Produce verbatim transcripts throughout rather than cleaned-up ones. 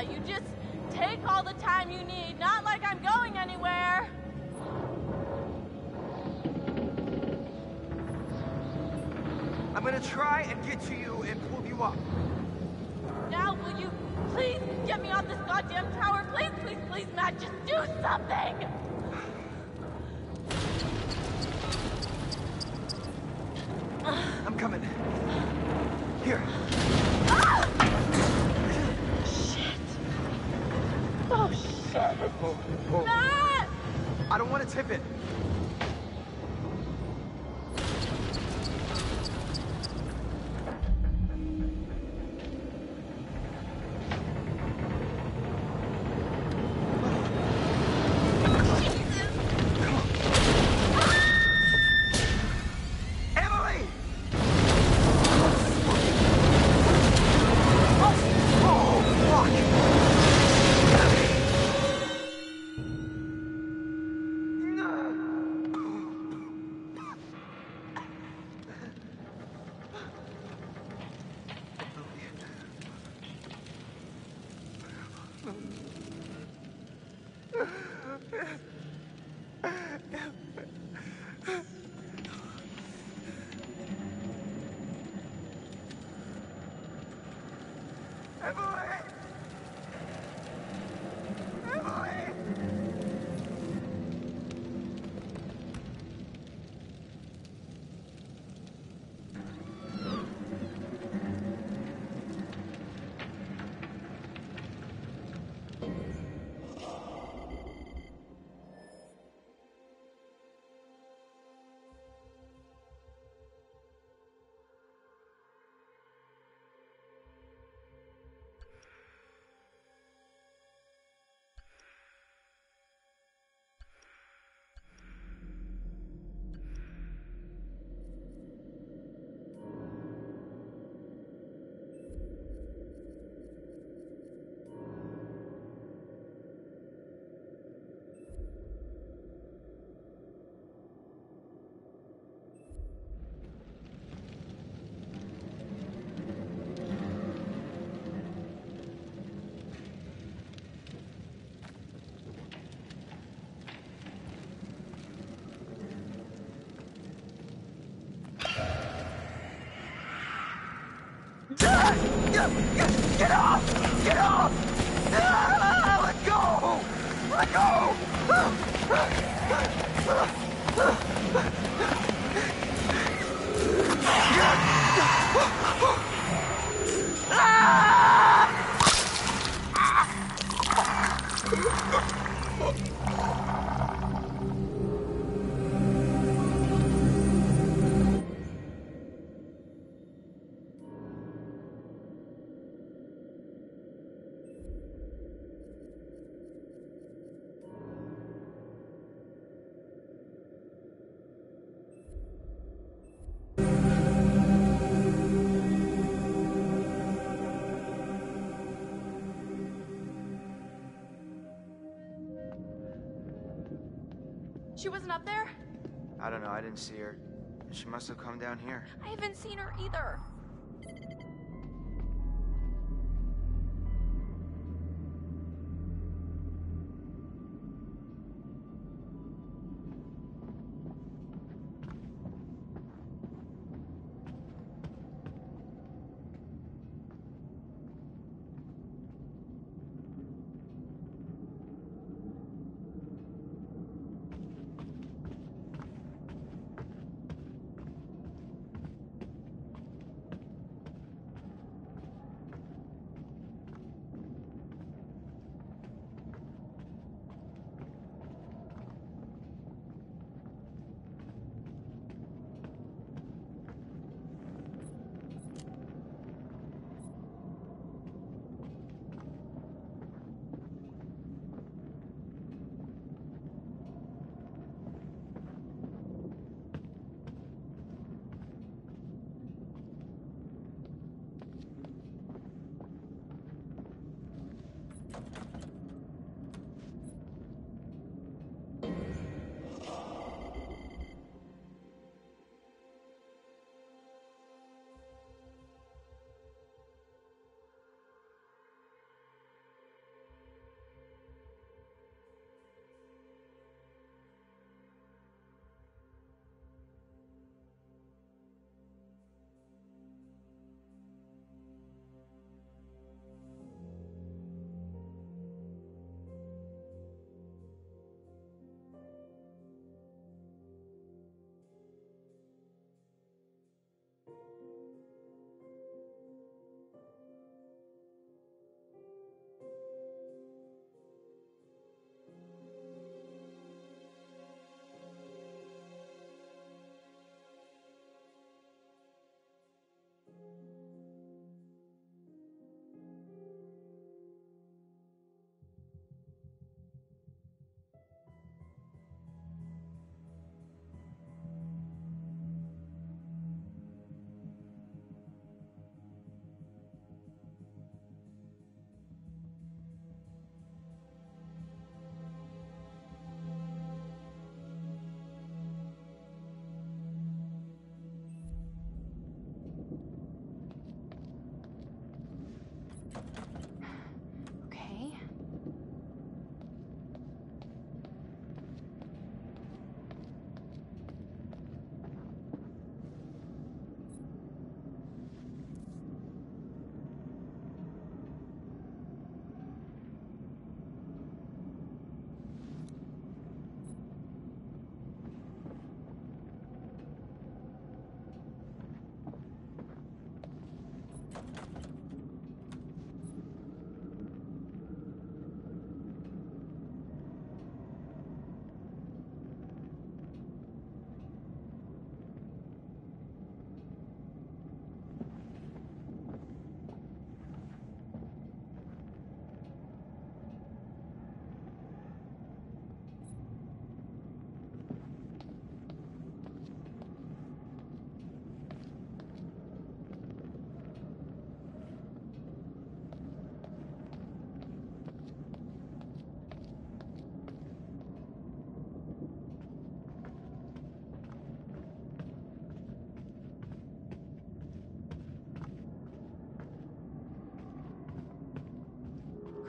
you just take all the time you need, not like I'm going anywhere. I'm gonna try and get to you and pull you up. Now, will you please get me off this goddamn tower? Please, please, please, Matt, just do something! I'm coming. Here. Ah! Shit. Oh, shit. Oh, oh. Matt! I don't want to tip it. Get off! Get off! Ah, let go! Let go! She wasn't up there? I don't know, I didn't see her. She must have come down here. I haven't seen her either.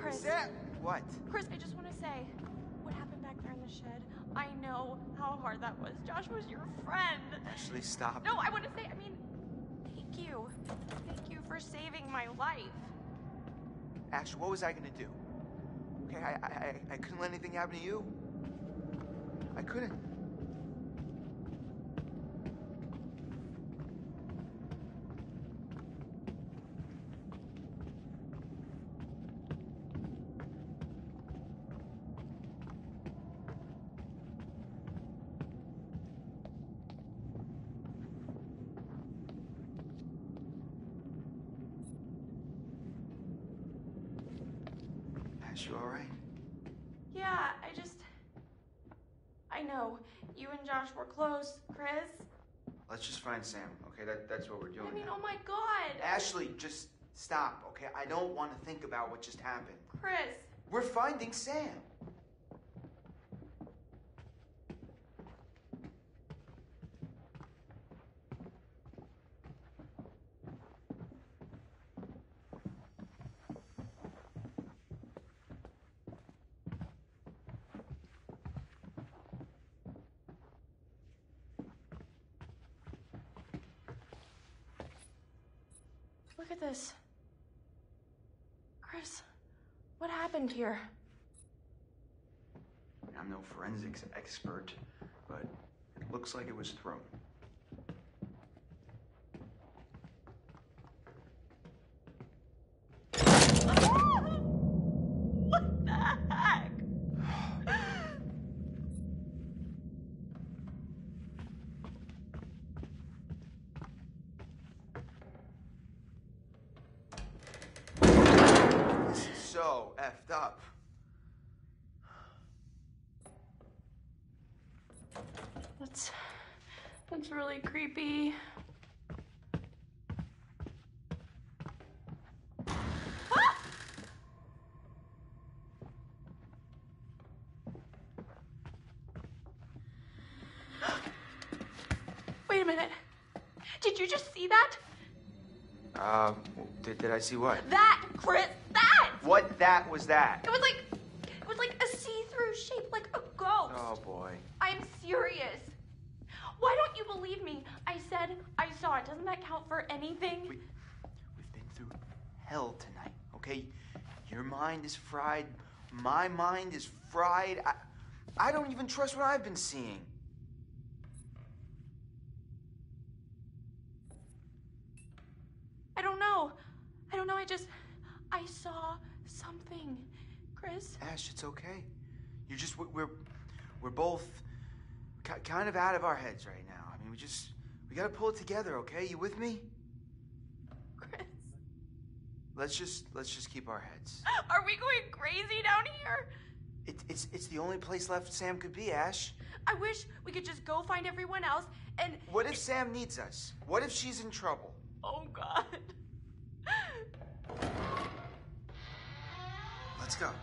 Chris. Sam! What? Chris, I just want to say, what happened back there in the shed, I know how hard that was. Josh was your friend. Ashley, stop. No, I want to say, I mean, thank you. Thank you for saving my life. Ash, what was I gonna do? Okay, I, I, I couldn't let anything happen to you. I couldn't. Ash, you all right? Yeah, I just... I know. You and Josh were close, Chris. Let's just find Sam, okay? That, that's what we're doing. I mean, now. oh my God. Ashley, just stop, okay? I don't want to think about what just happened. Chris. We're finding Sam. Look at this. Chris, what happened here? I'm no forensics expert, but it looks like it was thrown. What the heck? This is so effed up. That's... that's really creepy. Ah! Wait a minute. Did you just see that? Um, did, did I see what? That, Chris, that! What that was that? It was like, it was like a see-through shape, like a ghost. Oh boy. I'm serious. Why don't you believe me? I said I saw it. Doesn't that count for anything? We, we've been through hell tonight, okay? Your mind is fried. My mind is fried. I, I don't even trust what I've been seeing. I don't know. I don't know. I just, I saw something. Chris? Ash, it's okay. You're just, we're, we're both ki- kind of out of our heads right now. I mean, we just, we gotta pull it together, okay? You with me? Chris? Let's just, let's just keep our heads. Are we going crazy down here? It, it's, it's the only place left Sam could be, Ash. I wish we could just go find everyone else and... What if Sam needs us? What if she's in trouble? Oh, God. Let's go.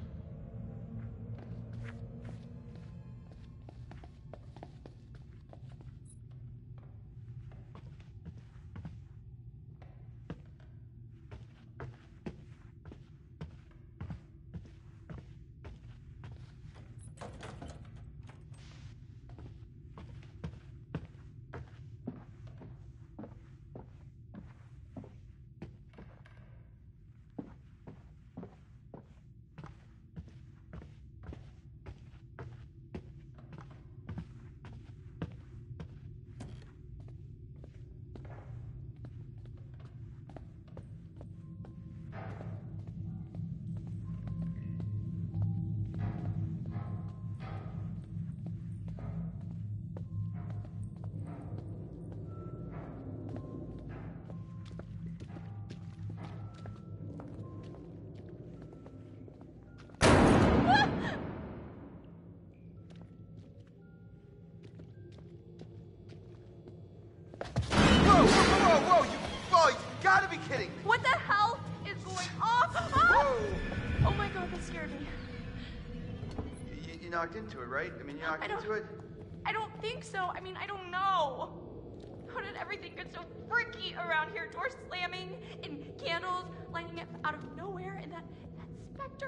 Kidding me. What the hell is going on? Ah! Oh my God, that scared me. You, you knocked into it, right? I mean, you knocked I don't- into it? I don't think so. I mean, I don't know. How did everything get so freaky around here? Doors slamming and candles lighting up out of nowhere, and that, that specter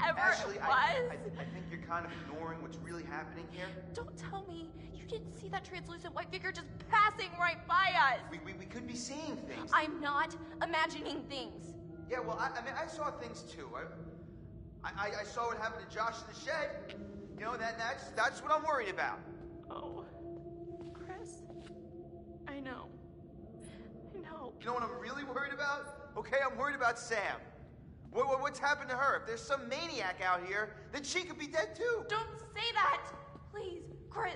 ever Ashley, was. I, I, I think you're kind of ignoring what's really happening here. Don't tell me you didn't see that translucent white figure just passing right by us. We, we, we could be seeing things. I'm not imagining things. Yeah, well, I, I mean, I saw things too. I, I, I saw what happened to Josh in the shed. You know, that that's that's what I'm worried about. Oh, Chris, I know. I know. You know what I'm really worried about? Okay, I'm worried about Sam. What, what, what's happened to her? If there's some maniac out here, then she could be dead too. Don't say that, please, Chris.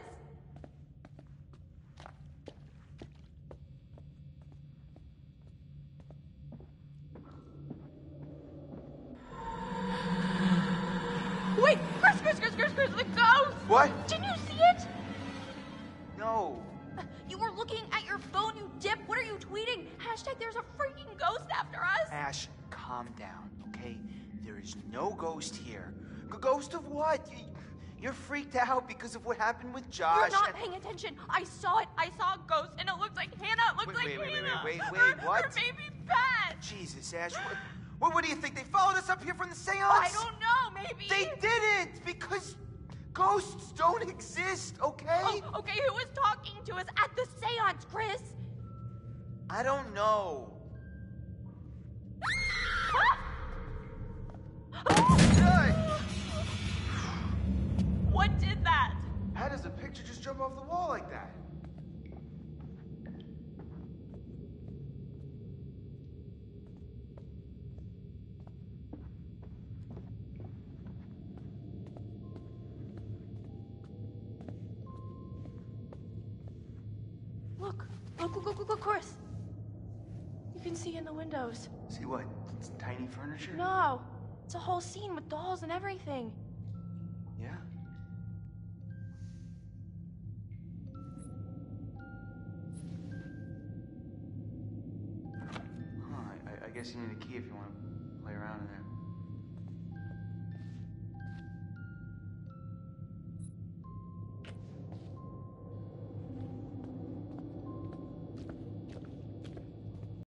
Wait, Chris, Chris, Chris, Chris, Chris, the ghost! What? Didn't you see it? No. You were looking at your phone, you dip. What are you tweeting? Hashtag there's a freaking ghost after us. Ash, calm down, okay? There is no ghost here. G- ghost of what? Y- You're freaked out because of what happened with Josh. You're not and- paying attention. I saw it. I saw a ghost, and it looked like Hannah. It looked Wait, like wait, wait, wait, Hannah. wait, wait, her, wait, what? Her baby pet. Jesus, Ash. What, what, what do you think? They followed us up here from the seance? I don't know. Maybe. They didn't because ghosts don't exist, okay? Oh, okay, who was talking to us at the seance, Chris? I don't know. Hey! What did that? How does a picture just jump off the wall like that? Look, look, look, look, look, look, Chris. You can see in the windows. See what? It's tiny furniture? No, it's a whole scene with dolls and everything. Yeah. Huh, I, I guess you need a key if you want to play around in there.